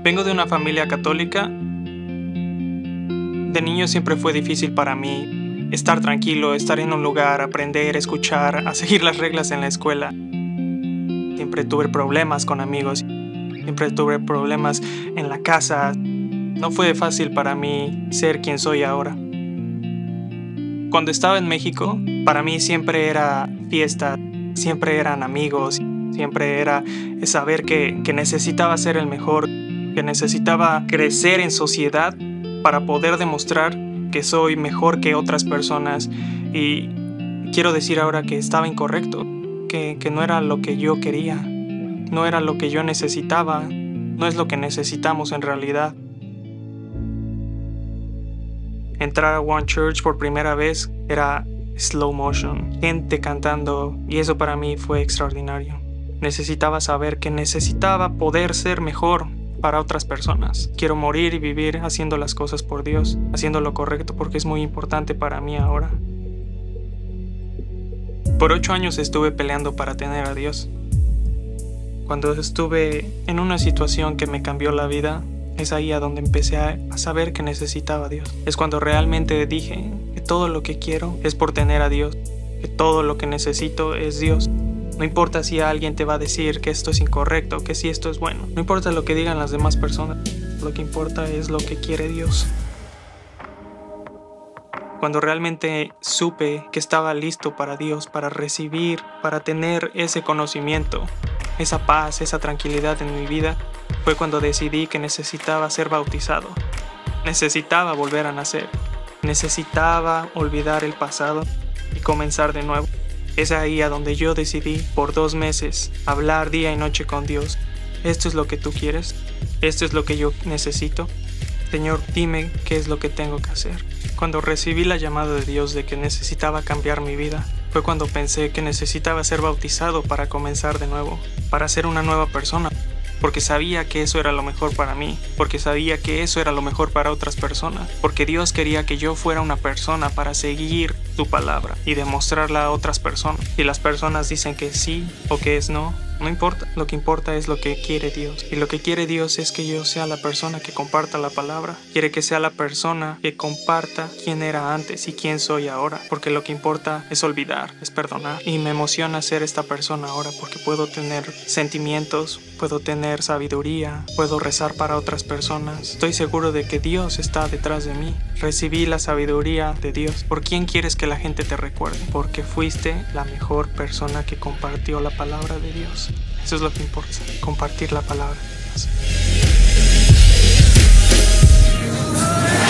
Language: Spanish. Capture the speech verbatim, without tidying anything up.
Vengo de una familia católica. De niño siempre fue difícil para mí estar tranquilo, estar en un lugar, aprender, escuchar, a seguir las reglas en la escuela. Siempre tuve problemas con amigos, siempre tuve problemas en la casa. No fue fácil para mí ser quien soy ahora. Cuando estaba en México, para mí siempre era fiesta, siempre eran amigos, siempre era saber que, que necesitaba ser el mejor, que necesitaba crecer en sociedad para poder demostrar que soy mejor que otras personas. Y quiero decir ahora que estaba incorrecto, que, que no era lo que yo quería, no era lo que yo necesitaba, no es lo que necesitamos en realidad. Entrar a One Church por primera vez era slow motion, gente cantando, y eso para mí fue extraordinario. Necesitaba saber que necesitaba poder ser mejor para otras personas. Quiero morir y vivir haciendo las cosas por Dios, haciendo lo correcto, porque es muy importante para mí ahora. Por ocho años estuve peleando para tener a Dios. Cuando estuve en una situación que me cambió la vida, es ahí a donde empecé a, a saber que necesitaba a Dios. Es cuando realmente dije que todo lo que quiero es por tener a Dios, que todo lo que necesito es Dios. No importa si alguien te va a decir que esto es incorrecto, que si esto es bueno. No importa lo que digan las demás personas. Lo que importa es lo que quiere Dios. Cuando realmente supe que estaba listo para Dios, para recibir, para tener ese conocimiento, esa paz, esa tranquilidad en mi vida, fue cuando decidí que necesitaba ser bautizado. Necesitaba volver a nacer. Necesitaba olvidar el pasado y comenzar de nuevo. Es ahí a donde yo decidí por dos meses hablar día y noche con Dios. ¿Esto es lo que tú quieres? ¿Esto es lo que yo necesito? Señor, dime qué es lo que tengo que hacer. Cuando recibí la llamada de Dios de que necesitaba cambiar mi vida, fue cuando pensé que necesitaba ser bautizado para comenzar de nuevo, para ser una nueva persona. Porque sabía que eso era lo mejor para mí, porque sabía que eso era lo mejor para otras personas, porque Dios quería que yo fuera una persona para seguir su palabra y demostrarla a otras personas. Si las personas dicen que sí o que es no, no importa, lo que importa es lo que quiere Dios. Y lo que quiere Dios es que yo sea la persona que comparta la palabra. Quiere que sea la persona que comparta quién era antes y quién soy ahora. Porque lo que importa es olvidar, es perdonar. Y me emociona ser esta persona ahora porque puedo tener sentimientos, puedo tener sabiduría, puedo rezar para otras personas. Estoy seguro de que Dios está detrás de mí. Recibí la sabiduría de Dios. ¿Por quién quieres que la gente te recuerde? Porque fuiste la mejor persona que compartió la palabra de Dios. Eso es lo que importa, compartir la palabra de Dios.